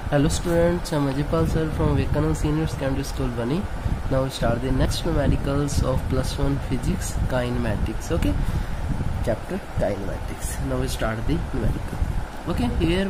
Hello students, I'm Ajipal sir from Vivekananda Senior Secondary School Bani. Now we start the next numericals of plus 1 physics kinematics. Okay, chapter kinematics. Now we start the numerical. Okay, here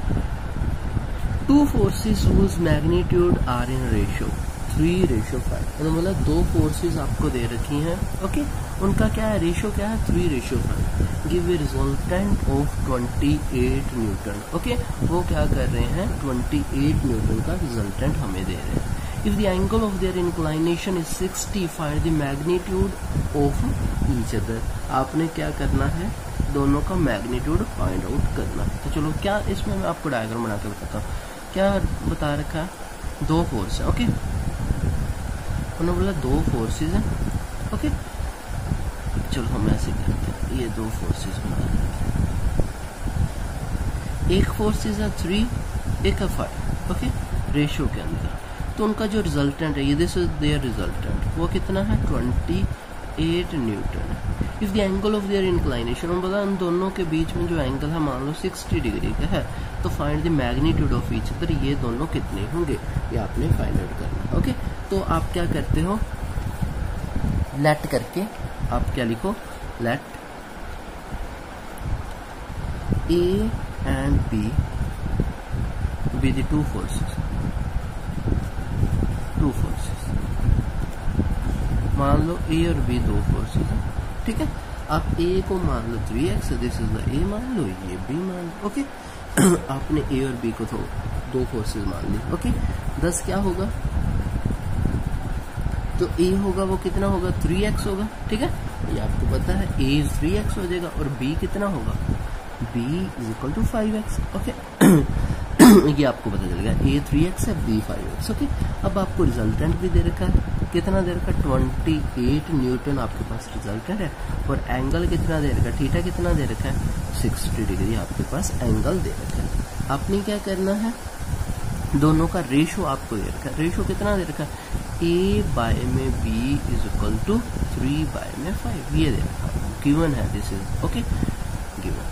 two forces whose magnitude are in ratio 3:5. मैंने बोला दो forces आपको दे रखी हैं. Okay, उनका क्या है रेशियो, क्या है 3:5. Give a resultant of 28 newton. Okay, वो क्या कर रहे हैं 28 न्यूटन का रिजल्टेंट हमें दे रहे हैं. If the angle of their inclination is 60, find the magnitude of each other. आपने क्या करना है, दोनों का मैग्नीट्यूड फाइंड आउट करना है. तो चलो, क्या इसमें मैं आपको डायग्राम बना कर बताता हूँ. क्या बता रखा है, दो फोर्स है. ओके, उन्होंने बोला दो फोर्सेस हैं. ओके, चलो हम ऐसे करते हैं, ये दो फोर्सेस बना देते हैं. एक फोर्सेस है 3, एक है 5. ओके, रेशियो के अंदर. तो उनका जो रिजल्टेंट है, ये दिस इज देयर रिजल्टेंट, वो कितना है 28 newton. If the angle of their inclination, हम बोला उन दोनों के बीच में जो एंगल है मान लो 60 डिग्री का है, तो find the magnitude of each other. ये दोनों कितने होंगे ये आपने फाइंड आउट करना है. ओके, तो आप क्या करते हो, लेट करके आप क्या लिखो, let A and B be the two forces. मान लो ए और बी दो फोर्सेस हैं. ठीक है, आप ए को मान लो 3x, this is the A मान लो, ये बी मान लो. ओके, आपने ए और बी को तो दो फोर्सेस मान ली. ओके, 10 क्या होगा, तो ए होगा वो कितना होगा 3x होगा. ठीक है, ये आपको पता है, ए 3x हो जाएगा और बी कितना होगा, b is equal to 5x. Okay, ये आपको पता चल गया, ए 3x है, बी 5x. ओके, अब आपको रिजल्टेंट भी दे रखा है, कितना दे रखा है 28 न्यूटन आपके पास रिजल्टेंट है. और एंगल कितना दे रखा है, थीटा कितना दे रखा है 60 डिग्री आपके पास एंगल दे रखा है. आपने क्या करना है, दोनों का रेशो आपको दे रखा है. रेशो कितना दे रखा है, a बाय में b is equal to 3 by में 5. ये दे रखा है, गिवन है, दिस इज ओके गिवन.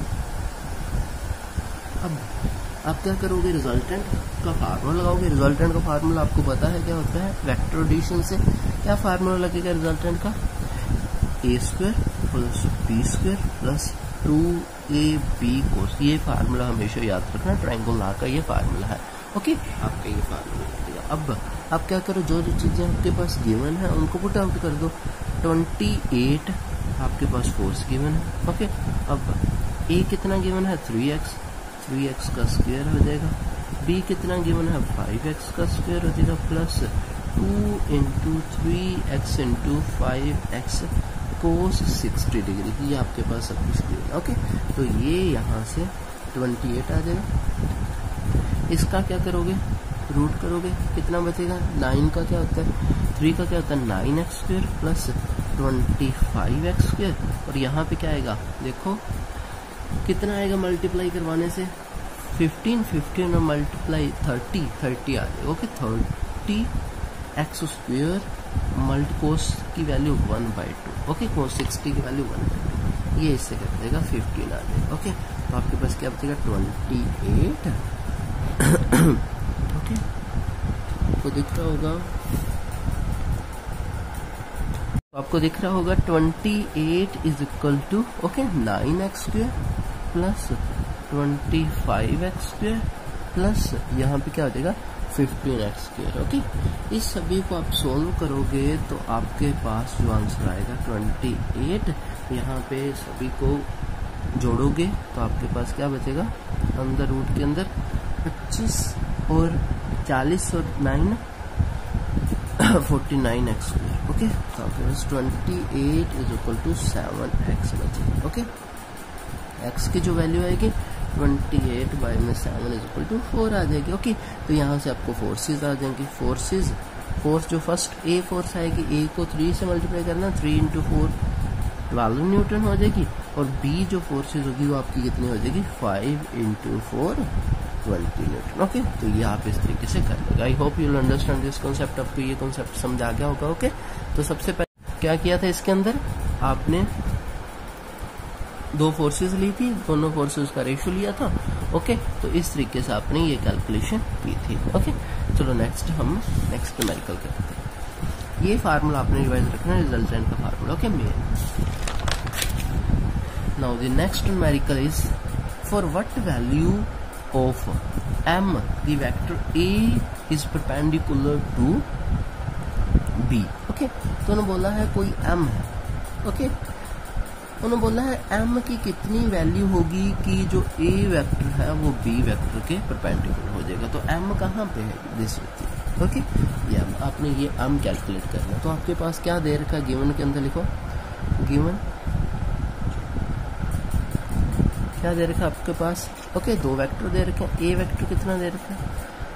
अब आप क्या करोगे, रिजल्टेंट का फार्मूला लगाओगे. रिजल्टेंट का फार्मूला आपको पता है क्या होता है, वेक्टर एडिशन से. क्या फार्मूला लगेगा रिजल्टेंट का, a² plus b² plus 2ab कोस. ये फार्मूला हमेशा याद रखना, ट्रायंगल लॉ का ये फार्मूला है. ओके, आपका ये फार्मूला लगेगा. अब आप क्या करो, जो जो चीजें आपके पास गिवन है उनको पुट आउट कर दो. 28 आपके पास फोर्स गिवन है. ओके, अब a कितना गिवन है 3x का स्क्वायर हो जाएगा. b कितना गिवन है 5x का स्क्वायर हो जाएगा, plus 2 into 3x into 5x cos 60 degree. ये आपके पास सब कुछ गिवन. ओके, तो ये यहाँ से 28 आ जाएगा. इसका क्या करोगे, रूट करोगे, कितना बचेगा, 9 का क्या होता है, 3 का क्या होता है 9x square plus 25x square. और यहाँ पे क्या आएगा, देखो कितना आएगा मल्टीप्लाई करवाने से 15 और मल्टीप्लाई 30 आ जाएगा. ओके, 30x स्क्वायर कोस की वैल्यू 1/2. ओके, कोस 60 की वैल्यू 1/2, ये इससे कर देगा 15 आ जाएगा. ओके, तो आपके पास क्या बचेगा 28. ओके, आपको दिख रहा होगा, आपको दिख रहा होगा 28 is equal to okay 9x square plus 25x square plus यहाँ पे क्या हो जाएगा 15x स्क्वायर. ओके, इस सभी को आप सोल्व करोगे तो आपके पास जो आंसर आएगा 28. यहाँ पे सभी को जोड़ोगे तो आपके पास क्या बचेगा, अंदर रूट के अंदर 25 और 40 और 9 49x स्क्वायर. ओके, तो आपके पास 28 इज इक्वल टू 7x बचेगा. ओके, x की जो वैल्यू आएगी 28 बाय में 7 इज इक्वल टू 4 आ जाएगी. ओके, तो यहाँ से आपको फोर्सेस आ जाएंगी. फोर्स जो फर्स्ट a फोर्स आएगी, a को 3 से मल्टीप्लाई करना, 3 इंटू 4 12 न्यूटन हो जाएगी. और b जो फोर्सेस होगी वो आपकी कितनी हो जाएगी 5 इंटू 4 20 न्यूटन. ओके, तो ये आप इस तरीके से कर लेगा. I hope you will understand this concept. आपको ये कॉन्सेप्ट समझ आ गया होगा. ओके, तो सबसे पहले क्या किया था, इसके अंदर आपने दो फोर्सेस ली थी, दोनों फोर्सेस का रेशियो लिया था ओके, तो इस तरीके से आपने ये कैलकुलेशन की थी। ओके, चलो नेक्स्ट न्यूमेरिकल करते हैं। ये फार्मूला आपने रिवाइज रखना है, रिजल्टेंट का formula. Okay, now the next numerical is for what value of m the vector a is perpendicular to b। Okay, तो उन्होंने बोला है कोई m है। ओके, उन्होंने बोला है m की कितनी वैल्यू होगी कि जो a वेक्टर है वो b वेक्टर के परपेंडिकुलर हो जाएगा। तो m कहाँ पे है, दिस होती। ओके, ये आपने ये m कैलकुलेट करना। तो आपके पास क्या दे रखा है, गिवन के अंदर लिखो, गिवन क्या दे रखा है आपके पास। ओके, दो वेक्टर दे रखे हैं। a वेक्टर कितना दे रखा है,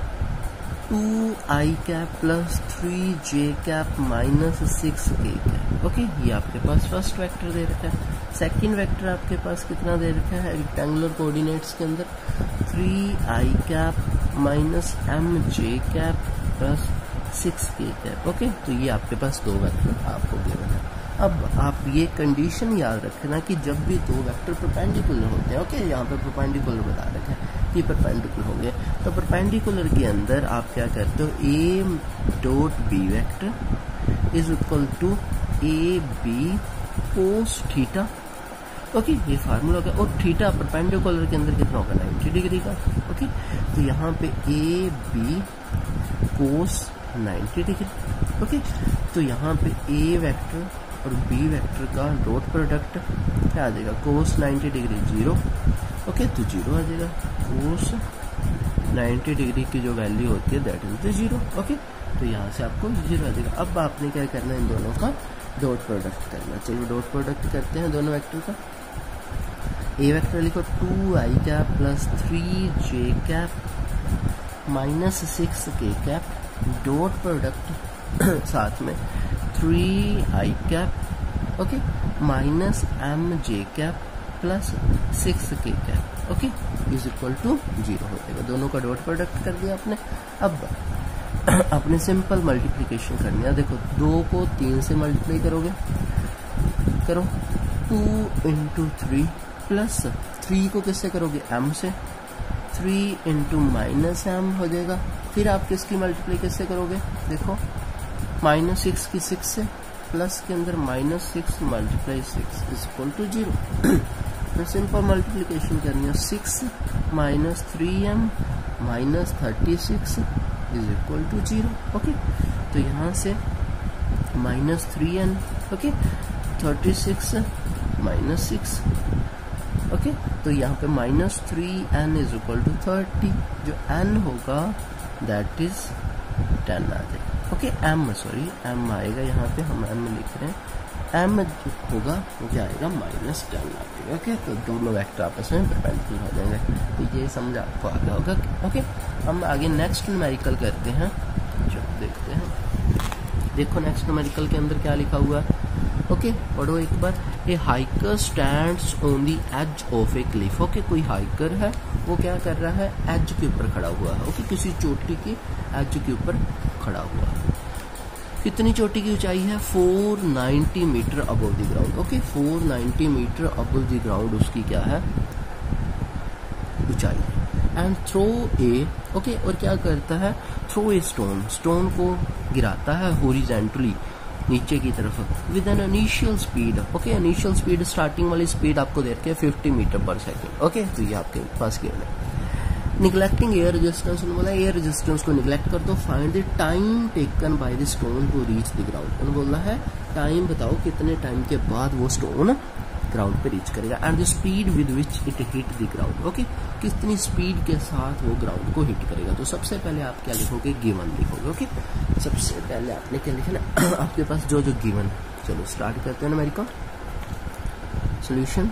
2i cap plus 3j cap minus 6k cap. Okay, ये आपके पास फर्स्ट वेक्टर दे रखा है। सेकंड वेक्टर आपके पास कितना दे रखा है, रेक्टेंगुलर कोऑर्डिनेट्स के अंदर 3i cap minus mj cap plus 6k cap. Okay, तो ये आपके पास दो वेक्टर आपको गिवन है। अब आप ये कंडीशन याद रखना कि जब भी दो वेक्टर परपेंडिकुलर होते हैं, ओके, यहाँ पे परपेंडिकुलर बता रखा है कि परपेंडिकुलर होंगे, तो परपेंडिकुलर के अंदर आप क्या करते हो, a dot B vector is equal to A B cos theta. Okay, ये फार्मूला होगा। और थीटा परपेंडिकुलर के अंदर कितना होगा, 90 डिग्री का। ओके, तो यहाँ पे A B cos 90 degree. Okay, तो यहाँ पे ए वेक्टर और बी वेक्टर का डॉट प्रोडक्ट क्या आ जाएगा, कोस 90 डिग्री 0। ओके, तो 0 आ जाएगा। कोस 90 डिग्री की जो वैल्यू होती है दैट इज द 0। ओके, तो यहाँ से आपको 0 आ जाएगा। अब आपने क्या करना है, इन दोनों का डॉट प्रोडक्ट करना। चलिए डॉट प्रोडक्ट करते हैं दोनों वेक्टर का। ए वेक्टर लिखो 2i cap plus 3j cap minus 6k cap, dot product साथ में 3i cap, okay, minus mj cap plus 6k cap, okay, is equal to 0 हो जाएगा। दोनों का डॉट प्रोडक्ट कर दिया आपने। अब आपने सिंपल मल्टीप्लिकेशन करनी है। देखो 2 को 3 से मल्टीप्लाई करोगे, करो 2 इंटू 3 प्लस 3 को किससे करोगे, m से, 3 इंटू माइनस m हो जाएगा। फिर आप किसकी मल्टीप्लाई किससे करोगे, देखो माइनस 6 की 6 से, प्लस के अंदर minus 6 multiply 6 is equal to 0। तो सिंपल मल्टीप्लिकेशन करनी है, 6 minus 3m minus 36 is equal to 0। Okay, तो यहाँ से minus 3n, okay, 36 minus 6, okay, तो यहाँ पे minus 3n is equal to 30। जो n होगा दैट इज 10 आ जाएगा। ओके, m सॉरी m आएगा, यहाँ पे हम m लिख रहे हैं, m होगा वो क्या आएगा, माइनस 10 आ जाएगा। ओके, तो दोनों वेक्टर आपस में परपेंडिकुलर हो जाएंगे। तो ये समझ आपको आ गया होगा। ओके, हम आगे नेक्स्ट न्यूमेरिकल करते हैं। चलो देखते हैं। देखो नेक्स्ट न्यूमेरिकल के अंदर क्या लिखा हुआ है। ओके, पढ़ो एक बार। A hiker stands on the edge of a cliff. Okay, कोई हाइकर है, वो क्या कर रहा है, एज के ऊपर खड़ा हुआ है। ओके, किसी चोटी की एज के ऊपर खड़ा हुआ है। कितनी चोटी की ऊंचाई है, 490 metre above the ground. Okay, 490 metre above the ground उसकी क्या है, ऊंचाई। एंड थ्रो ए, ओके, और क्या करता है, थ्रो ए स्टोन, स्टोन को गिराता है हॉरिजॉन्टली नीचे की तरफ with an initial speed. Okay, initial speed starting वाली स्पीड आपको दे रखी है 50 मीटर पर सेकेंड। ओके, तो ये आपके पास गिवन है। निगलेक्टिंग एयर रेजिस्टेंस, उन्होंने बोला एयर रेजिस्टेंस को निगलेक्ट कर दो। Find the time taken by the stone to reach the ground. उन्होंने बोला है टाइम बताओ कितने टाइम के बाद वो स्टोन ग्राउंड पे रीच करेगा। And the speed with which it hit the ground. Okay, कितनी स्पीड के साथ वो ग्राउंड को हिट करेगा। तो सबसे पहले आप क्या लिखोगे, गिवन लिखोगे। ओके, सबसे पहले आपने क्या लिखना आपके पास जो जो गिवन। चलो स्टार्ट करते हैं न्यूमेरिकल सॉल्यूशन।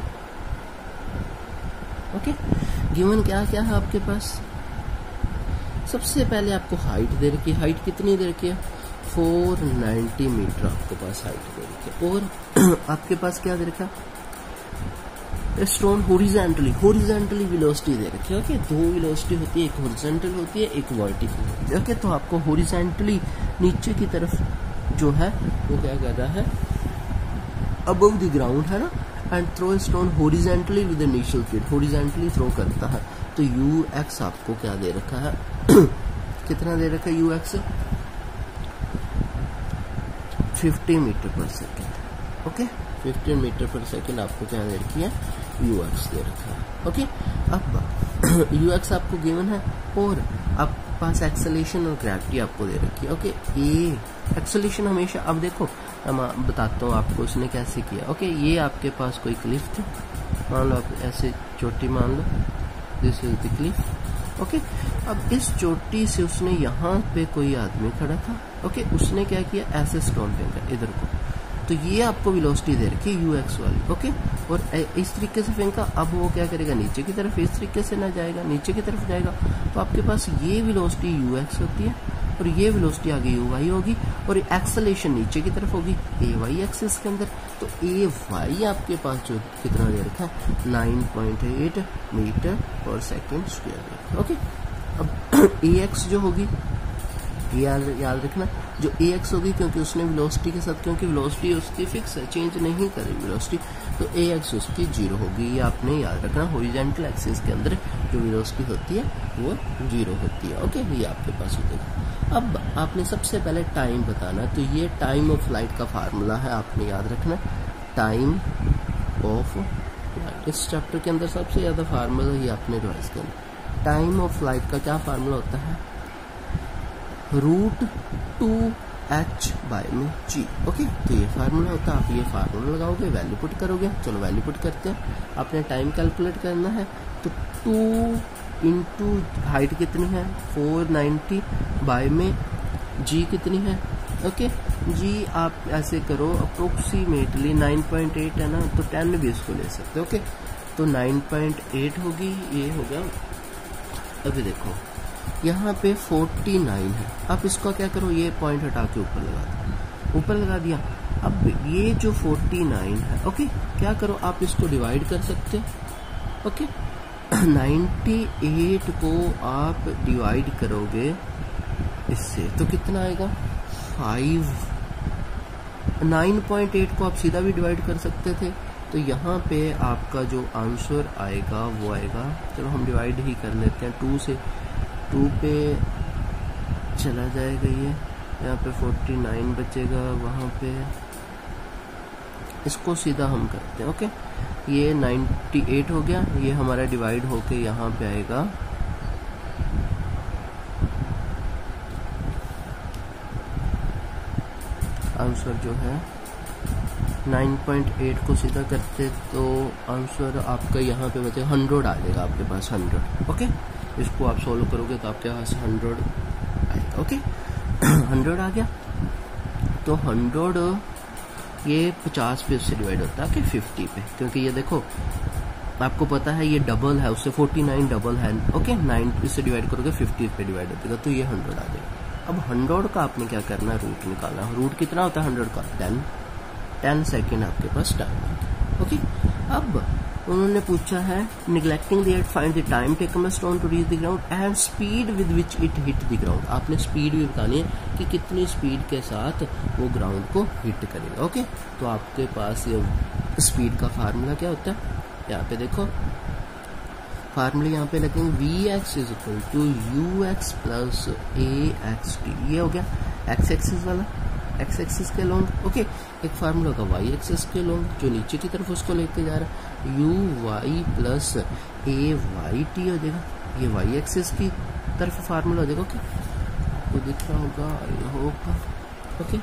ओके, गिवन क्या क्या है आपके पास। सबसे पहले आपको हाइट दे रखी है। हाइट कितनी दे रखी है, 490 मीटर आपके पास हाइट दे रखी है। और आपके पास क्या दे रखा है, स्टोन हॉरिजॉन्टली वेलोसिटी दे रखी है। ओके, दो वेलोसिटी होती है, एक हॉरिजॉन्टल होती है, एक वर्टिकल होती है। ओके, तो आपको हॉरिजॉन्टली नीचे की तरफ जो है वो क्या कर रहा है, अबव द ग्राउंड है ना। And throw stone horizontally with initial speed, horizontally throw करता है तो यू एक्स आपको क्या दे रखा है कितना दे रखा है u x 50 metre per second. Okay 15 metre per second आपको क्या दे रखी है यू एक्स दे रखा है। ओके अब यू एक्स आपको गिवन है और आपके पास एक्सेलेरेशन और ग्रेविटी आपको दे रखी है। ओके ये एक्सेलेरेशन हमेशा, अब देखो मैं बताता हूँ आपको उसने कैसे किया। ओके ये आपके पास कोई क्लिफ थी, मान लो आप ऐसे चोटी मान लो, this is the cliff. Okay अब इस चोटी से उसने यहाँ पे कोई आदमी खड़ा था। ओके उसने क्या किया ऐसे स्टोन फेंका इधर को, तो ये आपको वेलोसिटी दे रखी है यू एक्स वाली। ओके और इस तरीके से फेंका, अब वो क्या करेगा नीचे की तरफ, इस तरीके से ना जाएगा, नीचे की तरफ जाएगा, तो आपके पास ये वेलोसिटी यू एक्स होती है और ये वेलोसिटी आगे यू वाई होगी और एक्सेलेरेशन नीचे की तरफ होगी ए वाई एक्सिस के अंदर। तो ए वाई आपके पास जो कितना दे रखा है 9.8 metre per second square. Okay अब ए एक्स जो होगी याद रखना, जो ए एक्स होगी क्योंकि उसने वेलोसिटी के साथ, क्योंकि वेलोसिटी उसकी फिक्स है, चेंज नहीं करेगी वेलोसिटी, तो ए एक्स उसकी 0 होगी। ये आपने याद रखना, हॉरिजॉन्टल एक्सिस के अंदर जो वेलोसिटी होती है वो 0 होती है। ओके ये आपके पास हो जाएगा। अब आपने सबसे पहले टाइम बताना, तो ये टाइम ऑफ फ्लाइट का फार्मूला है, आपने याद रखना टाइम ऑफ फ्लाइट। इस चैप्टर के अंदर सबसे ज़्यादा फार्मूला ही आपने रिवाइज करना। टाइम ऑफ फ्लाइट का क्या फार्मूला होता है √2h/g। ओके तो ये फार्मूला होता है, आप ये फार्मूला लगाओगे, वैल्यू पुट करोगे। चलो वैल्यू पुट करते हैं। आपने टाइम कैलकुलेट करना है, तो 2 इंटू हाइट कितनी है 490 बाय में g कितनी है। ओके g आप ऐसे करो अप्रोक्सीमेटली 9.8 है ना, तो 10 भी इसको ले सकते हो। ओके तो 9.8 होगी, ये होगा। अभी देखो यहाँ पे 49 है, आप इसका क्या करो, ये पॉइंट हटा के ऊपर लगा दो, ऊपर लगा दिया। अब ये जो 49 है, ओके क्या करो आप इसको डिवाइड कर सकते हो। ओके 98 को आप डिवाइड करोगे इससे तो कितना आएगा 5। 9.8 को आप सीधा भी डिवाइड कर सकते थे, तो यहाँ पे आपका जो आंसर आएगा वो आएगा, चलो हम डिवाइड ही कर लेते हैं, 2 से 2 पे चला जाएगा ये, यहाँ पे 49 बचेगा, वहाँ पे इसको सीधा हम करते हैं। ओके ये 98 हो गया, ये हमारा डिवाइड होके यहाँ पे आएगा आंसर जो है 9.8 को सीधा करते तो आंसर आपका यहाँ पे बचेगा 100 आ जाएगा आपके पास 100। ओके इसको आप सोल्व करोगे तो आपके पास 100 आएगा। ओके 100 आ गया, तो 100 ये 50 पे उससे डिवाइड होता है कि 50 पे, क्योंकि ये देखो आपको पता है ये डबल है, उससे 49 डबल है। ओके 9 इससे डिवाइड करोगे 50 पे डिवाइड हो जाएगा, तो ये 100 आ जाएगा। अब 100 का आपने क्या करना है, रूट निकालना। रूट कितना होता है 100 का 10 सेकेंड आपके पास टाइम। ओके अब उन्होंने पूछा है neglecting the air find the time taken by stone to reach the ground and speed with which it hit the ground. आपने स्पीड भी बतानी है कि कितनी स्पीड के साथ वो ग्राउंड को हिट करेगा। ओके तो आपके पास ये स्पीड का फार्मूला क्या होता है, यहाँ पे देखो फार्मूले यहाँ पे लगेंगे Vx is equal to ux plus axt। ये हो गया एक्स एक्सिस वाला, एक्स एक्सिस के लॉन्ग। ओके एक फार्मूला का वाई एक्सिस के लॉन्ग, जो नीचे की तरफ उसको लेके जा रहा है u y plus a y t हो जाएगा, ये वाई एक्सिस की तरफ फार्मूला हो जाएगा। ओके वो दिख रहा होगा आई होप। ओके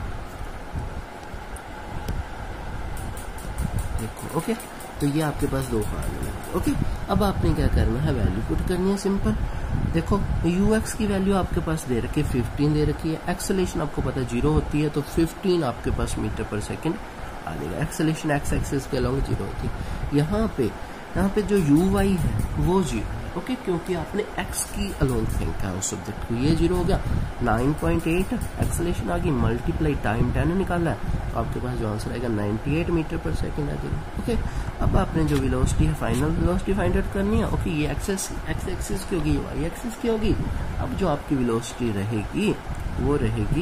देखो ओके तो ये आपके पास दो फार्मूले। ओके अब आपने क्या करना है, वैल्यू पुट करनी है सिंपल। देखो ux की वैल्यू आपके पास दे रखी है 15 दे रखी है, एक्सेलेरेशन आपको पता है 0 होती है, तो 15 आपके पास मीटर पर सेकंड आ जाएगा। एक्सेलेरेशन एक्स एक्सिस के अलोंग 0 होती है। यहाँ पे जो uy है वो 0। ओके क्योंकि आपने x की अलोंग फेंका है उस सब्जेक्ट को, ये 0 हो गया। 9.8 एक्सेलेरेशन आ गई, मल्टीप्लाई टाइम 10 निकाला है, तो आपके पास जो आंसर आएगा 98 मीटर पर सेकंड आ जाएगा। ओके अब आपने जो वेलोसिटी है फाइनल वेलोसिटी फाइंड आउट करनी है। ओके ये एक्स एक्सिस की होगी, वाई एक्सिस की होगी। अब जो आपकी वेलोसिटी रहेगी वो रहेगी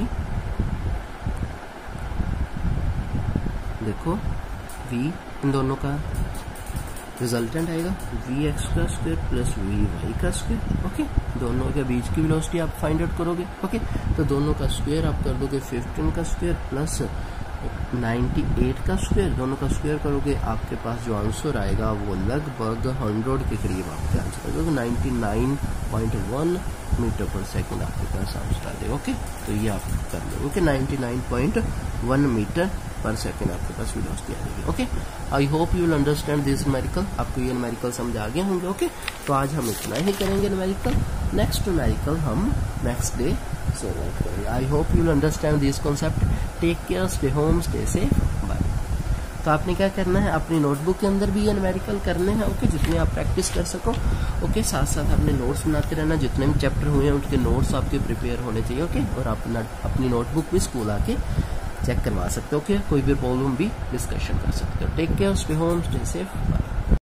देखो v इन दोनों का रिजल्टेंट आएगा vx का स्क्वायर प्लस vy का स्क्वायर। ओके, दोनों के बीच की वेलोसिटी आप फाइंड आउट करोगे। ओके, तो दोनों का स्क्वायर आप कर दोगे 15 का स्क्वायर प्लस 98 का स्क्वायर, दोनों का स्क्वायर करोगे, आपके पास जो आंसर आएगा वो लगभग 100 के करीब आपके आंसर आएगा, 99.1 मीटर पर सेकंड आपके पास आंसर आ जाएगा। ओके, तो ये आप कर लो। ओके, 99.1 मीटर पर सेकंड आपके पास वेलोसिटी आ जाएगी। Okay, I hope you will understand this numerical. आपको ये न्यूमेरिकल समझ आ गए होंगे। ओके, तो आज हम इतना ही करेंगे न्यूमेरिकल। नेक्स्ट न्यूमेरिकल हम नेक्स्ट डे सॉल्व करेंगे। I hope you will understand this concept. Take care, stay home, stay safe, bye. तो आपने क्या करना है, अपनी नोटबुक के अंदर भी ये न्यूमेरिकल करने हैं। ओके, जितने आप प्रैक्टिस कर सको। ओके, साथ साथ अपने नोट्स बनाते रहना, जितने भी चैप्टर हुए हैं उनके नोट्स आपके प्रिपेयर होने चाहिए। ओके, और आप अपनी नोटबुक भी स्कूल आके चेक करवा सकते हो। ओके, कोई भी प्रॉब्लम भी डिस्कशन कर सकते हो। Take care, stay home, stay safe, bye.